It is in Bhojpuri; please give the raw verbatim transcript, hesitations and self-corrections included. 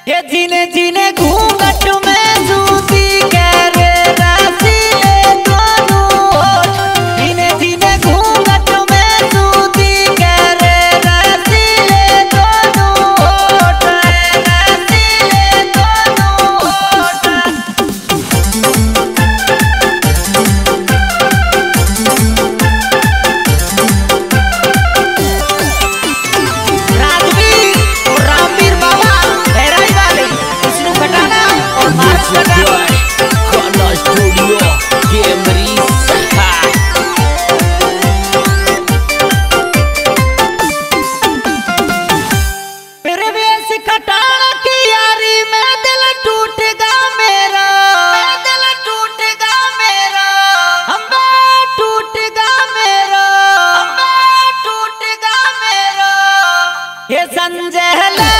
ये जीने जीने घूंघट में सूती करे रसीले दोनों होठ। जीने जीने घूंघट में सूती करे रसीले दोनों होठ, रसीले दोनों होठ। राजवीर और रामवीर बाबा बहराई वाले विष्णु खटाना और मार्च खटाना। खाना स्टूडियो कैमरी सहाय। मेरे वेश खटाना की यारी में दिल टूटेगा मेरा, दिल टूटेगा मेरा, अम्बा टूटेगा मेरा, अम्बा टूटेगा मेरा। ये संजय